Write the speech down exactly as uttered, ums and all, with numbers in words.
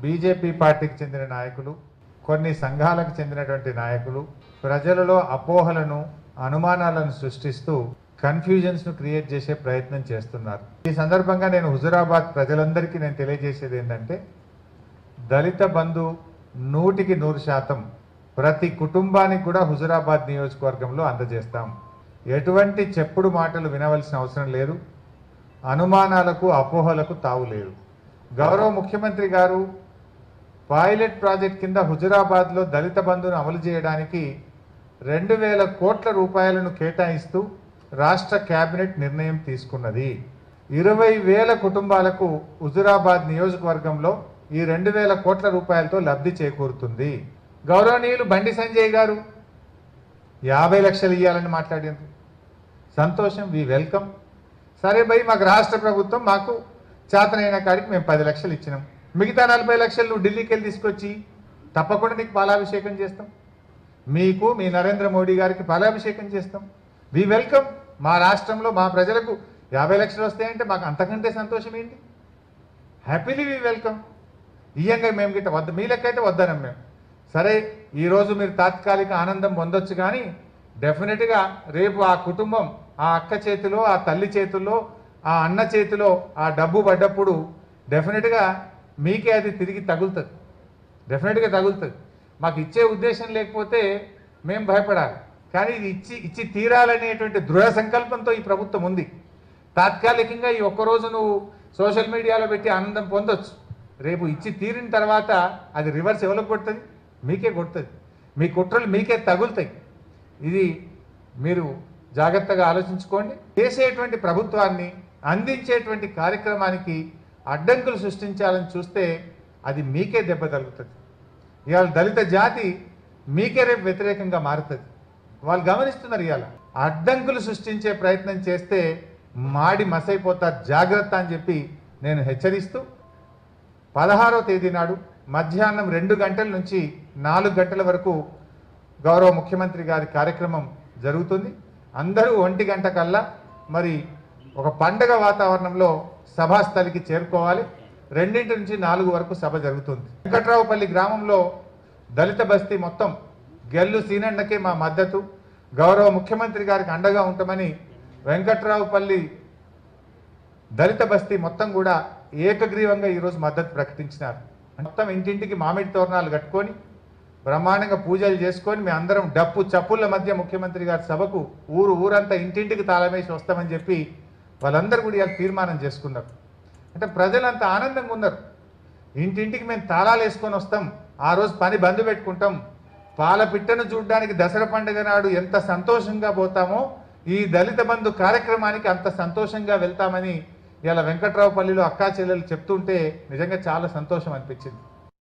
BJP పార్టీకి చెందిన నాయకులు, కొన్ని సంఘాలకు చెందినటువంటి నాయకులు ప్రజలలో అపోహలను, అనుమానాలను సృష్టిస్తూ కన్ఫ్యూజన్స్ను క్రియేట్ చేసే ప్రయత్నం చేస్తున్నారు. ఈ సందర్భంగా నేను హుజురాబాద్ ప్రజలందరికీ నేను తెలియజేసేది ఏంటంటే, దళిత బంధు నూటికి నూరు శాతం ప్రతి కుటుంబానికి కూడా హుజురాబాద్ నియోజకవర్గంలో అందజేస్తాం. ఎటువంటి చెప్పుడు మాటలు వినవలసిన అవసరం లేదు. అనుమానాలకు, అపోహలకు తావు లేదు. గౌరవ ముఖ్యమంత్రి గారు పైలట్ ప్రాజెక్ట్ కింద హుజురాబాద్లో దళిత బంధును అమలు చేయడానికి రెండు వేల కోట్ల రూపాయలను కేటాయిస్తూ రాష్ట్ర కేబినెట్ నిర్ణయం తీసుకున్నది. ఇరవై వేల కుటుంబాలకు హుజురాబాద్ నియోజకవర్గంలో ఈ రెండు వేల కోట్ల రూపాయలతో లబ్ధి చేకూరుతుంది. గౌరవనీయులు బండి సంజయ్ గారు యాభై లక్షలు ఇవ్వాలని మాట్లాడారు. సంతోషం, వి వెల్కమ్. సరే భయ్, మాకు రాష్ట్ర ప్రభుత్వం మాకు చేతనైన కాడికి మేము పది లక్షలు ఇచ్చినాం. మిగతా నలభై లక్షలు నువ్వు ఢిల్లీకి వెళ్ళి తీసుకొచ్చి తప్పకుండా నీకు పాలాభిషేకం చేస్తాం. మీకు, మీ నరేంద్ర మోడీ గారికి పాలాభిషేకం చేస్తాం. We welcome. మా రాష్ట్రంలో మా ప్రజలకు యాభై లక్షలు వస్తాయంటే మాకు అంతకంటే సంతోషం ఏంటి? Happily we welcome. ఇయ్యంగా మేము గిట్ట వద్ద, మీ లెక్క అయితే వద్దనం మేము. సరే, ఈరోజు మీరు తాత్కాలిక ఆనందం పొందొచ్చు, కానీ డెఫినెట్గా రేపు ఆ కుటుంబం, ఆ అక్క చేతిలో, ఆ తల్లి చేతుల్లో, ఆ అన్న చేతిలో ఆ డబ్బు పడ్డప్పుడు డెఫినెట్గా మీకే అది తిరిగి తగులుతుంది. డెఫినెట్గా తగులుతుంది. మాకు ఇచ్చే ఉద్దేశం లేకపోతే మేము భయపడాలి, కానీ ఇది ఇచ్చి ఇచ్చి తీరాలనేటువంటి దృఢ సంకల్పంతో ఈ ప్రభుత్వం ఉంది. తాత్కాలికంగా ఈ ఒక్కరోజు నువ్వు సోషల్ మీడియాలో పెట్టి ఆనందం పొందొచ్చు. రేపు ఇచ్చి తీరిన తర్వాత అది రివర్స్ ఎవరికి కొడుతుంది? మీకే కొడుతుంది. మీ కుట్రలు మీకే తగులుతాయి. ఇది మీరు జాగ్రత్తగా ఆలోచించుకోండి. చేసేటువంటి ప్రభుత్వాన్ని, అందించేటువంటి కార్యక్రమానికి అడ్డంకులు సృష్టించాలని చూస్తే అది మీకే దెబ్బ తగులుతుంది. ఇవాళ దళిత జాతి మీకే రేపు వ్యతిరేకంగా మారుతుంది. వాళ్ళు గమనిస్తున్నారు. ఇవాళ అడ్డంకులు సృష్టించే ప్రయత్నం చేస్తే మాడి మసైపోతారు, జాగ్రత్త అని చెప్పి నేను హెచ్చరిస్తూ, పదహారో తేదీ నాడు మధ్యాహ్నం రెండు గంటల నుంచి నాలుగు గంటల వరకు గౌరవ ముఖ్యమంత్రి గారి కార్యక్రమం జరుగుతుంది. అందరూ ఒంటి గంట కల్లా మరి ఒక పండగ వాతావరణంలో సభాస్థలికి చేరుకోవాలి. రెండింటి నుంచి నాలుగు వరకు సభ జరుగుతుంది. వెంకట్రావుపల్లి గ్రామంలో దళిత బస్తీ మొత్తం గెల్లు సీనన్నకే మా మద్దతు, గౌరవ ముఖ్యమంత్రి గారికి అండగా ఉంటామని వెంకట్రావుపల్లి దళిత బస్తీ మొత్తం కూడా ఏకగ్రీవంగా ఈరోజు మద్దతు ప్రకటించినారు. మొత్తం ఇంటింటికి మామిడి తోరణాలు కట్టుకొని బ్రహ్మాండంగా పూజలు చేసుకొని మీ అందరం డప్పు చప్పుళ్ళ మధ్య ముఖ్యమంత్రి గారి సభకు ఊరు ఊరంతా ఇంటింటికి తాళమేసి వస్తామని చెప్పి వాళ్ళందరూ కూడా ఇలా తీర్మానం చేసుకున్నారు. అంటే ప్రజలంతా ఆనందంగా ఉన్నారు. ఇంటింటికి మేము తాళాలు వేసుకొని వస్తాం, ఆ రోజు పని బంద్ పెట్టుకుంటాం, పాల పిట్టను చూడడానికి దసరా పండుగ నాడు ఎంత సంతోషంగా పోతామో ఈ దళిత బంధు కార్యక్రమానికి అంత సంతోషంగా వెళ్తామని ఇలా వెంకట్రావుపల్లిలో అక్కా చెల్లెలు చెప్తుంటే నిజంగా చాలా సంతోషం అనిపించింది.